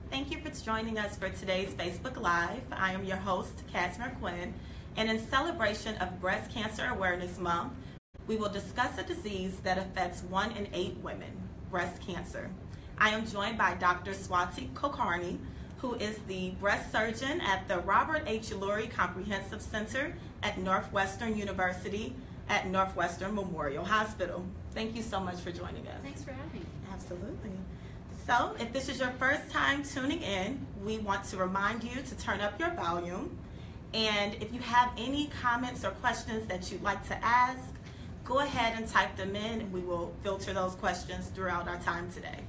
Thank you for joining us for today's Facebook Live. I am your host, Casmer Quinn, and in celebration of Breast Cancer Awareness Month, we will discuss a disease that affects 1 in 8 women, breast cancer. I am joined by Dr. Swati Kulkarni, who is the breast surgeon at the Robert H. Lurie Comprehensive Center at Northwestern University at Northwestern Memorial Hospital. Thank you so much for joining us. Thanks for having me. Absolutely. So, if this is your first time tuning in, we want to remind you to turn up your volume. And if you have any comments or questions that you'd like to ask, go ahead and type them in and we will filter those questions throughout our time today.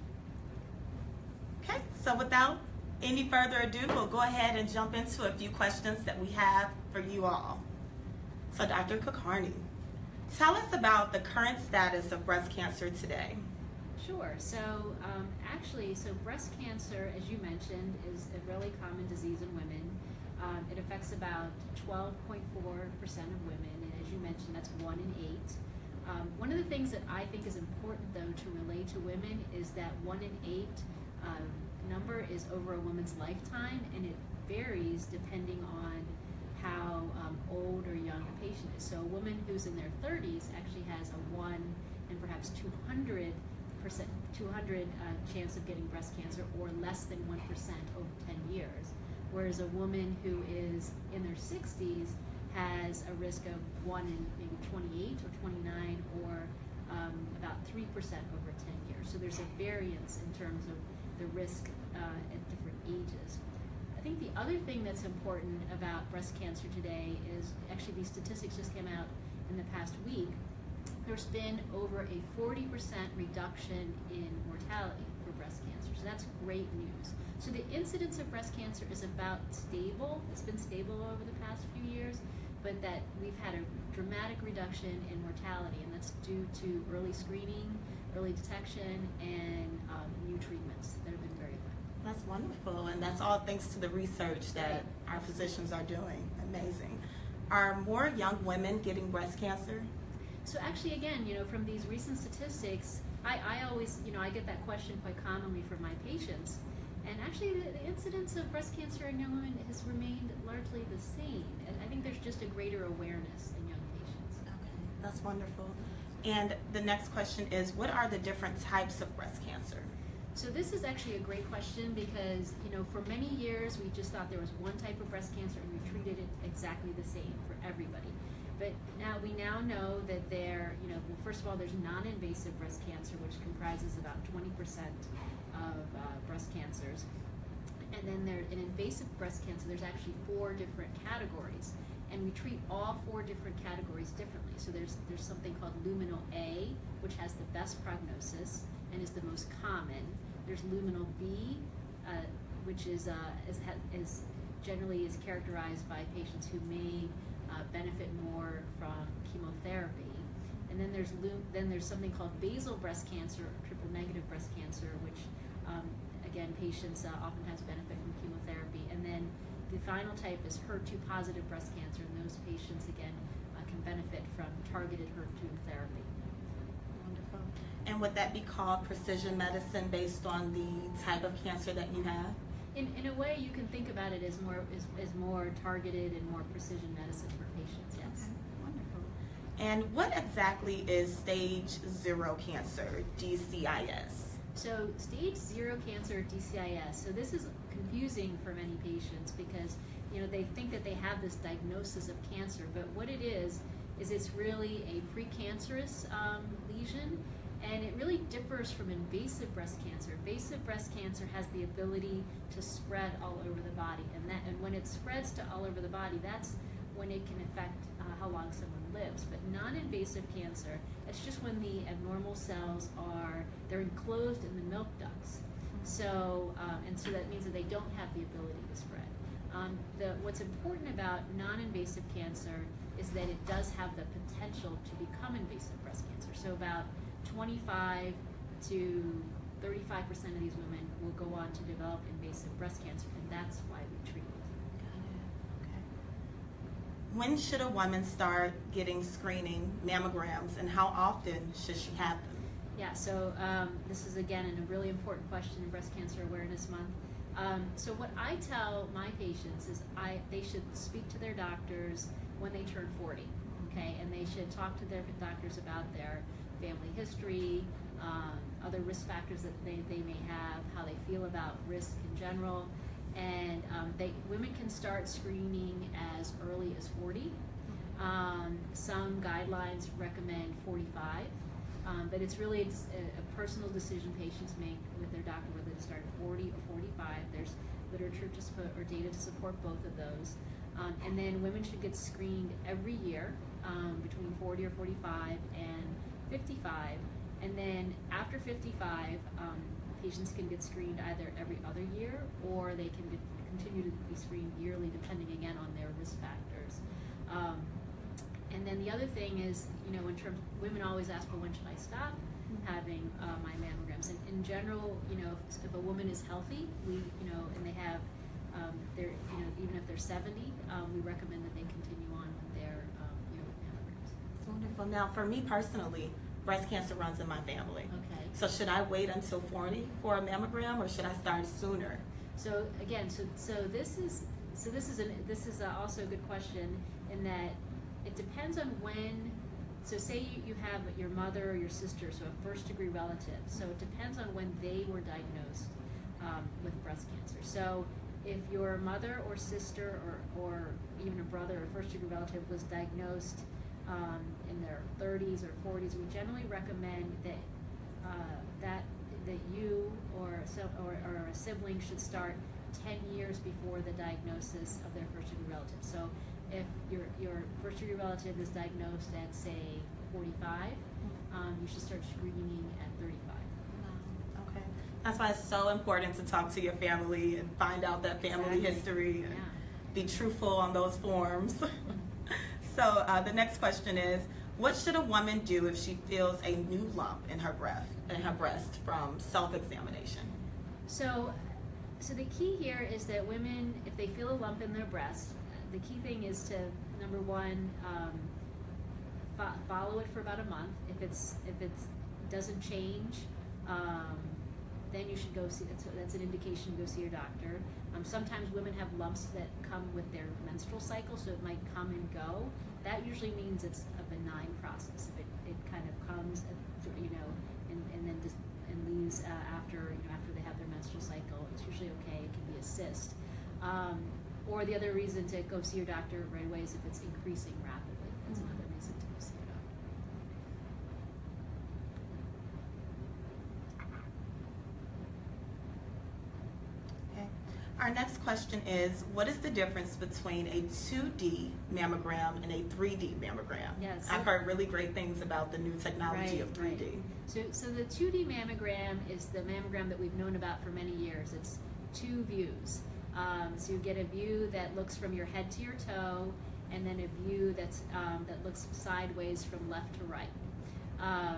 Okay, so without any further ado, we'll go ahead and jump into a few questions that we have for you all. So Dr. Kulkarni, tell us about the current status of breast cancer today. Sure. So breast cancer, as you mentioned, is a really common disease in women. It affects about 12.4% of women, and as you mentioned, that's 1 in 8. One of the things that I think is important, though, to relate to women is that 1 in 8 number is over a woman's lifetime, and it varies depending on how old or young a patient is. So a woman who's in their 30s actually has a 1 in perhaps 200 chance of getting breast cancer, or less than 1% over 10 years. Whereas a woman who is in their 60s has a risk of 1 in maybe 28 or 29, or about 3% over 10 years. So there's a variance in terms of the risk at different ages. I think the other thing that's important about breast cancer today is, actually these statistics just came out in the past week, there's been over a 40% reduction in mortality for breast cancer. So that's great news. So the incidence of breast cancer is about stable. It's been stable over the past few years, but that we've had a dramatic reduction in mortality, and that's due to early screening, early detection, and new treatments that have been very effective. That's wonderful, and that's all thanks to the research that our physicians are doing. Amazing. Are more young women getting breast cancer? So actually, again, from these recent statistics, I always, I get that question quite commonly from my patients. And actually, the incidence of breast cancer in young women has remained largely the same. And I think there's just a greater awareness in young patients. Okay, that's wonderful. And the next question is, what are the different types of breast cancer? So this is actually a great question because, for many years, we just thought there was one type of breast cancer and we treated it exactly the same for everybody. But we now know that well, first of all, there's non-invasive breast cancer, which comprises about 20% of breast cancers. And then in invasive breast cancer, there's actually 4 different categories. And we treat all 4 different categories differently. So there's something called luminal A, which has the best prognosis and is the most common. There's luminal B, which is generally is characterized by patients who may benefit more from chemotherapy. And then there's something called basal breast cancer or triple negative breast cancer, which again, patients oftentimes benefit from chemotherapy. And then the final type is HER2 positive breast cancer, and those patients again can benefit from targeted HER2 therapy. Wonderful. And would that be called precision medicine based on the type of cancer that you have? In a way, you can think about it as more targeted and more precision medicine for patients, yes. Okay, wonderful. And what exactly is stage 0 cancer, DCIS? So stage 0 cancer, DCIS, so this is confusing for many patients because they think that they have this diagnosis of cancer, but what it is it's really a precancerous lesion. And it really differs from invasive breast cancer. Invasive breast cancer has the ability to spread all over the body, and when it spreads to all over the body, that's when it can affect how long someone lives. But non-invasive cancer, it's just when the abnormal cells they're enclosed in the milk ducts. So so that means that they don't have the ability to spread. What's important about non-invasive cancer is that it does have the potential to become invasive breast cancer. So about 25 to 35% of these women will go on to develop invasive breast cancer, and that's why we treat it. Got it. Okay. When should a woman start getting screening mammograms, and how often should she have them? Yeah, so this is again a really important question in Breast Cancer Awareness Month. So what I tell my patients is they should speak to their doctors when they turn 40, okay? And they should talk to their doctors about their family history, other risk factors that they may have, how they feel about risk in general. And women can start screening as early as 40. Some guidelines recommend 45. But it's really a personal decision patients make with their doctor whether to start at 40 or 45. There's literature or data to support both of those. And then women should get screened every year between 40 or 45 and 55. And then after 55, patients can get screened either every other year or they can continue to be screened yearly depending again on their risk factors. And then the other thing is, in terms, women always ask, well, when should I stop having my mammograms? And in general, if a woman is healthy, and they have, even if they're 70, we recommend that they continue on with their, mammograms. Wonderful. Now, for me personally, breast cancer runs in my family. Okay. So should I wait until 40 for a mammogram, or should I start sooner? So again, this is also a good question in that it depends on when. So say you have your mother or your sister, so a first-degree relative. So it depends on when they were diagnosed with breast cancer. So if your mother or sister or even a brother or first-degree relative was diagnosed in their 30s or 40s, we generally recommend that you or a sibling should start 10 years before the diagnosis of their first-degree relative. So if your first-degree relative is diagnosed at, say, 45, you should start screening at 35. Okay. That's why it's so important to talk to your family and find out that family history and be truthful on those forms. So the next question is, what should a woman do if she feels a new lump in her breast from self-examination? So the key here is that women, if they feel a lump in their breast, the key thing is to, number one, follow it for about a month. If it doesn't change, then you should go see. That's an indication to go see your doctor. Sometimes women have lumps that come with their menstrual cycle, so it might come and go. That usually means it's a benign process. If it kind of comes, and then just leaves after they have their menstrual cycle, it's usually okay. It can be a cyst. Or the other reason to go see your doctor right away is if it's increasing rapidly. That's another reason to go see your doctor. Okay. Our next question is, what is the difference between a 2D mammogram and a 3D mammogram? Yes. I've heard really great things about the new technology of 3D. Right. So the 2D mammogram is the mammogram that we've known about for many years. It's two views. So you get a view that looks from your head to your toe, and then a view that looks sideways from left to right.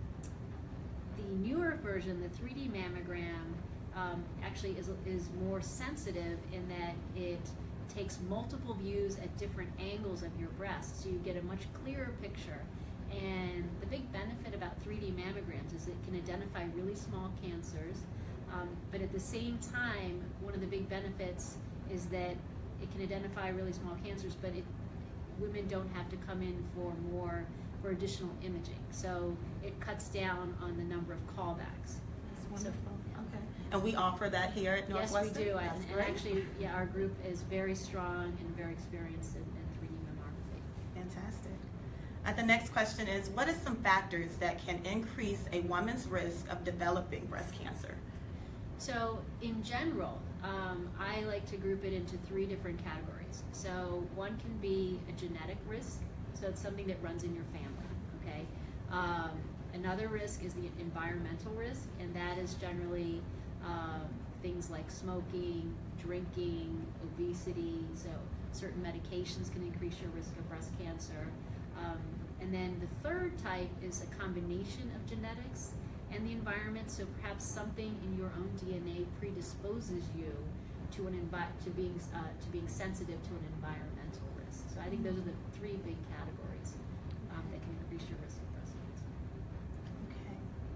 The newer version, the 3D mammogram, actually is more sensitive in that it takes multiple views at different angles of your breast, so you get a much clearer picture. And the big benefit about 3D mammograms is it can identify really small cancers. But at the same time, one of the big benefits is that it can identify really small cancers, but women don't have to come in for additional imaging. So it cuts down on the number of callbacks. That's wonderful. Okay. And we offer that here at Northwestern? Yes, we do. And actually, our group is very strong and very experienced in 3D mammography. Fantastic. The next question is, what are some factors that can increase a woman's risk of developing breast cancer? So in general, I like to group it into three different categories. So one can be a genetic risk, so it's something that runs in your family, okay? Another risk is the environmental risk, and that is generally things like smoking, drinking, obesity, so certain medications can increase your risk of breast cancer. And then the third type is a combination of genetics and the environment, so perhaps something in your own DNA predisposes you to being sensitive to an environmental risk. So I think those are the three big categories that can increase your risk of breast cancer. Okay.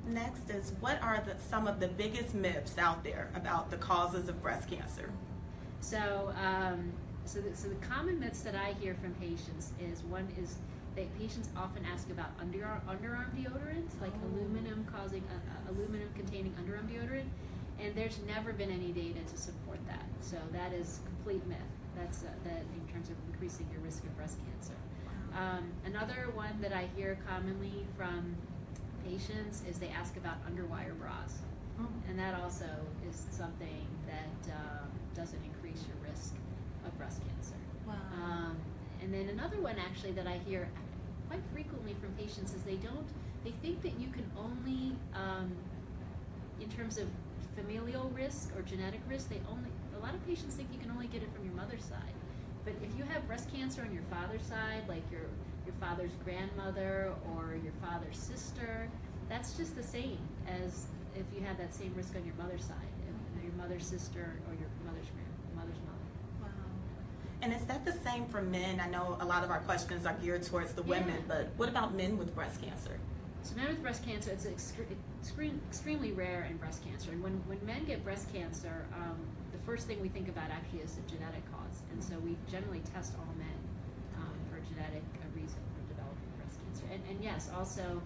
Next is, what are some of the biggest myths out there about the causes of breast cancer? So, the common myths that I hear from patients is, one is that patients often ask about underarm deodorant, like aluminum containing underarm deodorant, and there's never been any data to support that. So that is complete myth. That's that in terms of increasing your risk of breast cancer. Another one that I hear commonly from patients is they ask about underwire bras, and that also is something that doesn't increase your risk of breast cancer. Wow. And then another one actually that I hear quite frequently from patients is they think that you can only, in terms of familial risk or genetic risk, a lot of patients think you can only get it from your mother's side. But if you have breast cancer on your father's side, like your father's grandmother or your father's sister, that's just the same as if you have that same risk on your mother's side, your mother's sister or your mother's mother. Wow. And is that the same for men? I know a lot of our questions are geared towards the women, but what about men with breast cancer? So men with breast cancer, it's extremely rare in breast cancer. And when men get breast cancer, the first thing we think about actually is the genetic cause. And so we generally test all men for a genetic reason for developing breast cancer. And yes, also,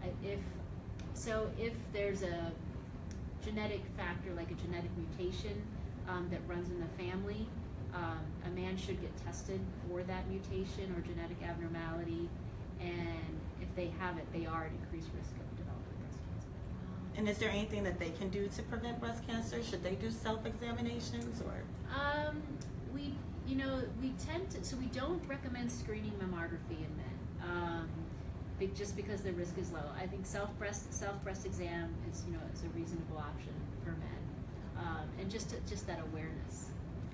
if there's a genetic factor, like a genetic mutation that runs in the family, a man should get tested for that mutation or genetic abnormality, and if they have it, they are at increased risk of developing breast cancer. And is there anything that they can do to prevent breast cancer? Should they do self-examinations or? We tend to, so we don't recommend screening mammography in men, just because the risk is low. I think self breast exam is a reasonable option for men, and just that awareness.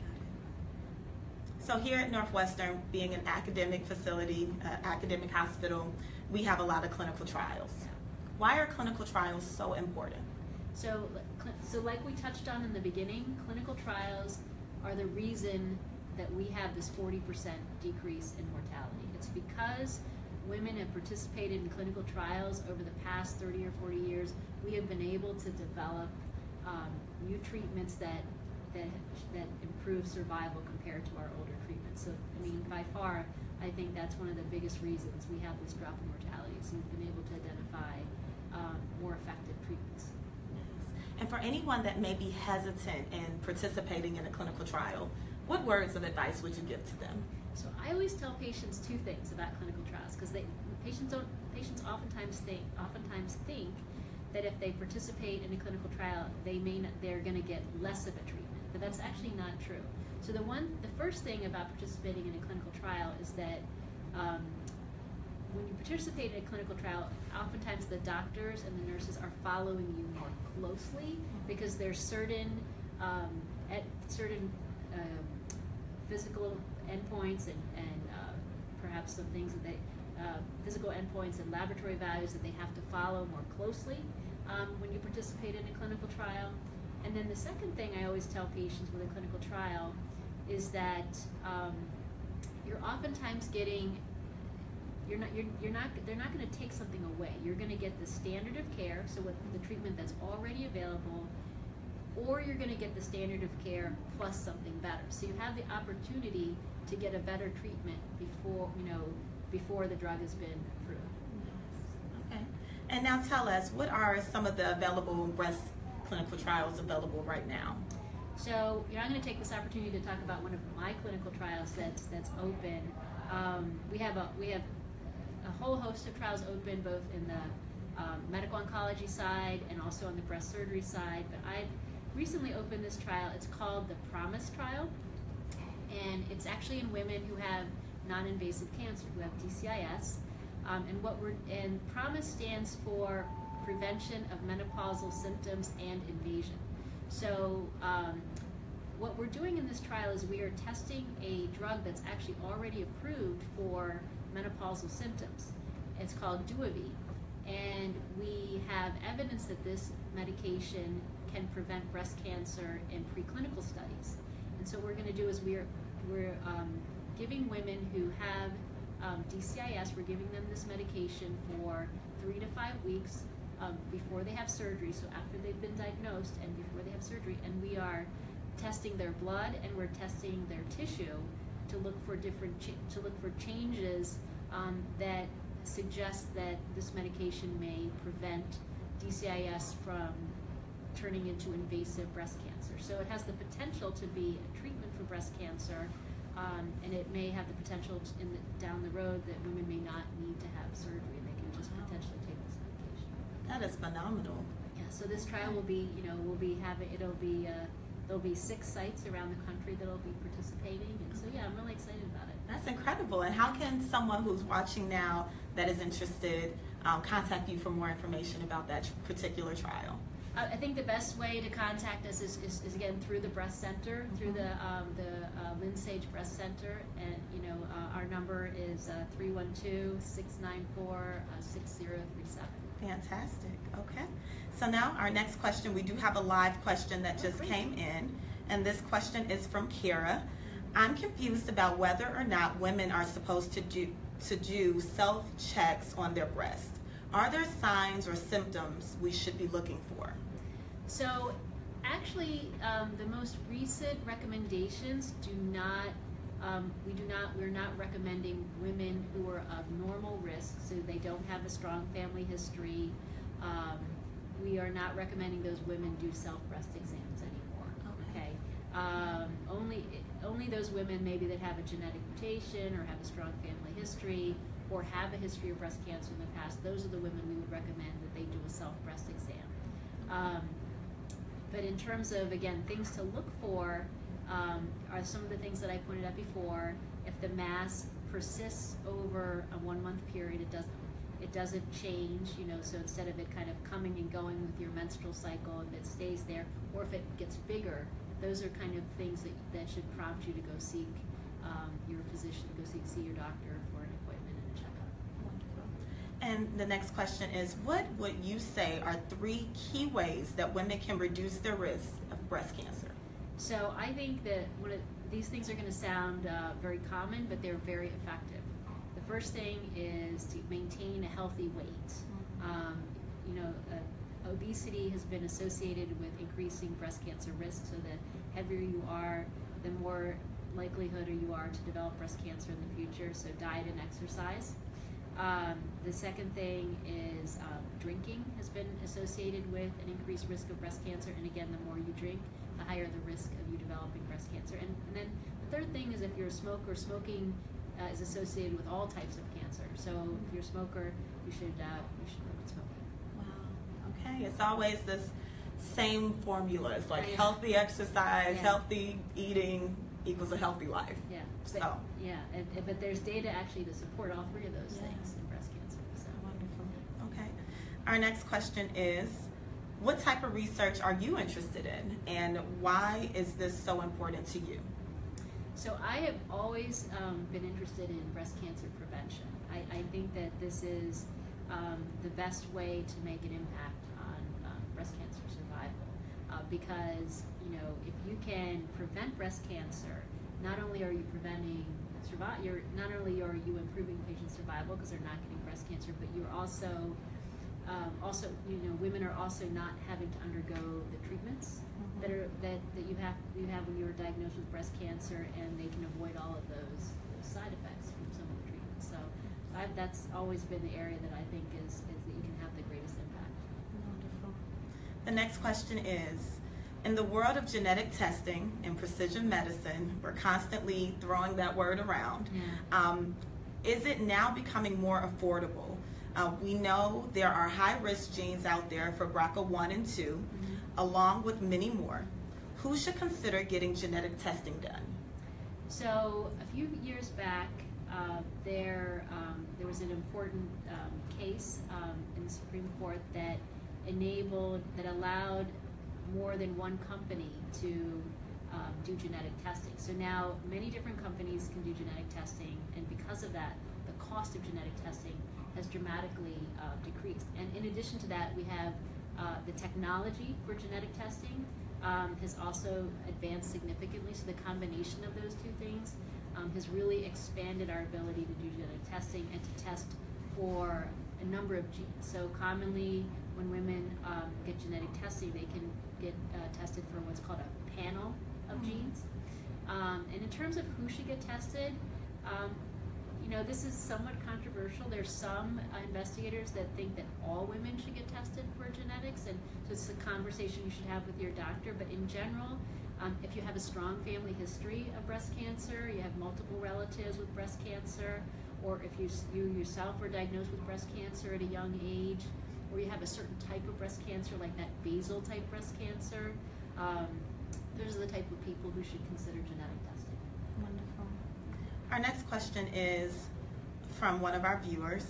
So here at Northwestern, being an academic facility, academic hospital, we have a lot of clinical trials. Yeah. Why are clinical trials so important? So like we touched on in the beginning, clinical trials are the reason that we have this 40% decrease in mortality. It's because women have participated in clinical trials over the past 30 or 40 years. We have been able to develop new treatments that improve survival compared to our older treatments. So, I mean, by far, I think that's one of the biggest reasons we have this drop in mortality. So we've been able to identify more effective treatments. Yes. And for anyone that may be hesitant in participating in a clinical trial, what words of advice would you give to them? So I always tell patients two things about clinical trials, because patients oftentimes think that if they participate in a clinical trial, they're going to get less of a treatment. But that's actually not true. So the first thing about participating in a clinical trial is that when you participate in a clinical trial, oftentimes the doctors and the nurses are following you more closely, because there's certain physical endpoints and perhaps some things that physical endpoints and laboratory values that they have to follow more closely when you participate in a clinical trial. And then the second thing I always tell patients with a clinical trial is that you're oftentimes getting, they're not going to take something away. You're going to get the standard of care, so with the treatment that's already available, or you're going to get the standard of care plus something better. So you have the opportunity to get a better treatment before the drug has been approved. Okay. And now tell us, what are some of the available breast clinical trials available right now? So I'm going to take this opportunity to talk about one of my clinical trials that's open. We have a whole host of trials open, both in the medical oncology side and also on the breast surgery side. But I've recently opened this trial. It's called the PROMISE trial, and it's actually in women who have non-invasive cancer, who have DCIS. And PROMISE stands for Prevention of Menopausal Symptoms and Invasion. So what we're doing in this trial is we are testing a drug that's actually already approved for menopausal symptoms. It's called Duavie, and we have evidence that this medication can prevent breast cancer in preclinical studies. And so what we're going to do is we're giving women who have DCIS, we're giving them this medication for 3 to 5 weeks before they have surgery, so after they've been diagnosed and before they have surgery, and we are testing their blood and we're testing their tissue to look for changes that suggest that this medication may prevent DCIS from turning into invasive breast cancer. So it has the potential to be a treatment for breast cancer, and it may have the potential down the road that women may not need to have surgery and they can just potentially take this medication. That is phenomenal. Yeah. So this trial will be, there'll be 6 sites around the country that'll be participating, and so yeah, I'm really excited about it. That's incredible. And how can someone who's watching now that is interested contact you for more information about that particular trial? I think the best way to contact us is again through the breast center, through the Lynn Sage Breast Center, and our number is 312-694-6037. Fantastic. Okay. So now our next question, we do have a live question that just came in, and this question is from Kira. I'm confused about whether or not women are supposed to do self-checks on their breast. Are there signs or symptoms we should be looking for? So actually, the most recent recommendations we're not recommending women who are of normal risk, so they don't have a strong family history. We are not recommending those women do self-breast exams anymore. Okay. Only those women maybe that have a genetic mutation or have a strong family history or have a history of breast cancer in the past, those are the women we would recommend that they do a self-breast exam. But in terms of, again, things to look for are some of the things that I pointed out before. If the mass persists over a 1-month period, it doesn't change, so instead of it kind of coming and going with your menstrual cycle, if it stays there, or if it gets bigger, those are kind of things that should prompt you to go seek your physician, go see your doctor for an appointment and a checkup. Wonderful. And the next question is, what would you say are 3 key ways that women can reduce their risk of breast cancer? So I think that these things are going to sound very common, but they're very effective. The first thing is to maintain a healthy weight. Obesity has been associated with increasing breast cancer risk, so the heavier you are, the more likelihood you are to develop breast cancer in the future, so diet and exercise. The second thing is drinking has been associated with an increased risk of breast cancer, and again, the more you drink, the higher the risk of you developing breast cancer. And then the third thing is if you're a smoker, smoking is associated with all types of cancer. So if you're a smoker, you should quit smoking. Wow. Okay. It's always this same formula. It's like healthy exercise, healthy eating equals a healthy life. Yeah. So. But there's data actually to support all 3 of those things in breast cancer. So. Wonderful. Okay. Our next question is, what type of research are you interested in, and why is this so important to you? So I have always been interested in breast cancer prevention. I think that this is the best way to make an impact on breast cancer survival, because if you can prevent breast cancer, not only are you preventing not only are you improving patient survival because they're not getting breast cancer, but you're also women are also not having to undergo the treatments that you have when you were diagnosed with breast cancer, and they can avoid all of those side effects from some of the treatments. So that's always been the area that I think is that you can have the greatest impact. Wonderful. The next question is, in the world of genetic testing and precision medicine, we're constantly throwing that word around. Is it now becoming more affordable? We know there are high-risk genes out there for BRCA1 and 2, along with many more. Who should consider getting genetic testing done? So a few years back, there was an important case in the Supreme Court that allowed more than one company to do genetic testing. So now many different companies can do genetic testing, and because of that, the cost of genetic testing has dramatically decreased. And in addition to that, we have the technology for genetic testing has also advanced significantly. So the combination of those 2 things has really expanded our ability to do genetic testing and to test for a number of genes. So commonly, when women get genetic testing, they can get tested for what's called a panel of genes. And in terms of who should get tested, you know, this is somewhat controversial. There's some investigators that think that all women should get tested for genetics, and so it's a conversation you should have with your doctor. But in general, if you have a strong family history of breast cancer, you have multiple relatives with breast cancer, or if you yourself were diagnosed with breast cancer at a young age, or you have a certain type of breast cancer, like that basal type breast cancer, those are the type of people who should consider genetic testing. Wonderful. Our next question is from one of our viewers.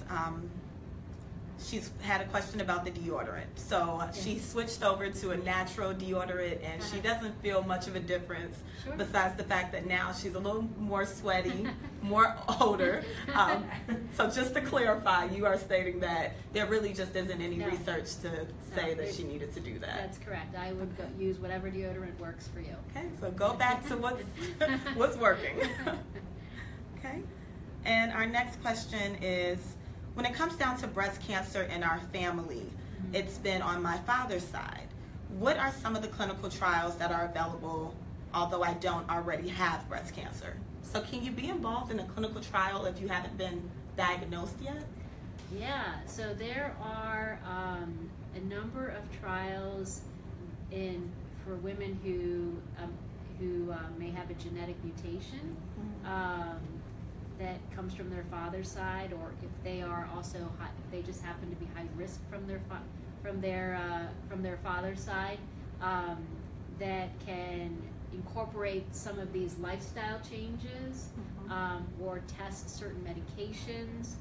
She's had a question about the deodorant. So she switched over to a natural deodorant, and she doesn't feel much of a difference besides the fact that now she's a little more sweaty, more odor. So just to clarify, you are stating that there really just isn't any research to say that she needed to do that. That's correct. I would use whatever deodorant works for you. Okay, so go back to what's working. Okay, and our next question is, when it comes down to breast cancer in our family, it's been on my father's side. What are some of the clinical trials that are available, although I don't already have breast cancer? So can you be involved in a clinical trial if you haven't been diagnosed yet? Yeah, so there are a number of trials for women who may have a genetic mutation. That comes from their father's side, or if they are also if they just happen to be high risk from their father's side, that can incorporate some of these lifestyle changes, or test certain medications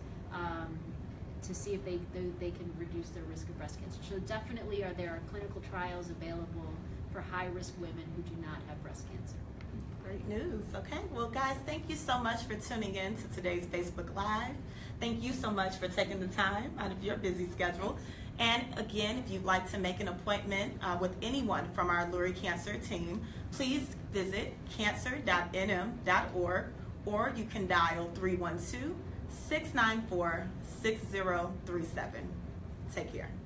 to see if they can reduce their risk of breast cancer. So definitely there are clinical trials available for high risk women who do not have breast cancer. Great news. Okay, well guys, thank you so much for tuning in to today's Facebook Live. Thank you so much for taking the time out of your busy schedule. And again, if you'd like to make an appointment with anyone from our Lurie Cancer team, please visit cancer.nm.org, or you can dial 312-694-6037. Take care.